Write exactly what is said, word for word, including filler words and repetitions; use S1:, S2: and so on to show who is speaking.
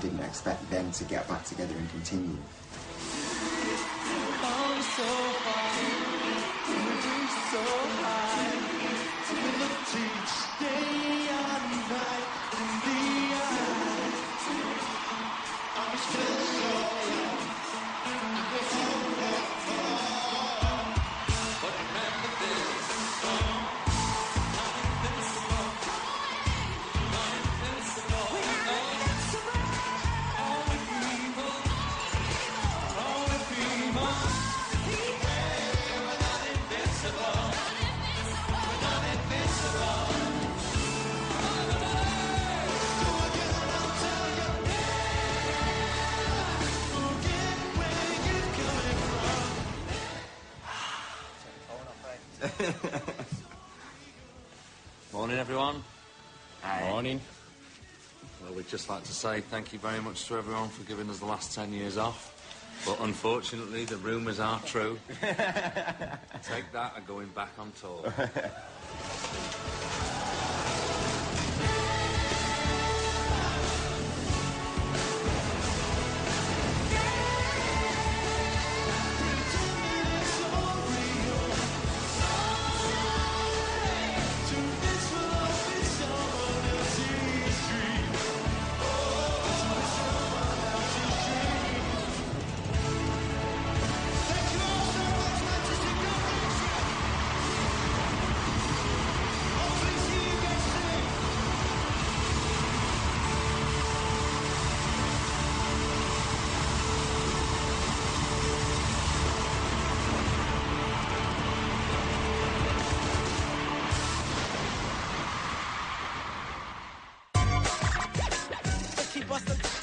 S1: didn't expect them to get back together and continue.
S2: I'm so high, so high, to look each day and night in the eyes. I'm still so young, I'm so young, but remember this, not invincible, not invincible, only evil, only people.
S3: Morning, everyone.
S1: Hi.
S3: Morning. Well, we'd just like to say thank you very much to everyone for giving us the last ten years off. But unfortunately, the rumours are true. Take that and going back on tour.
S2: Keep us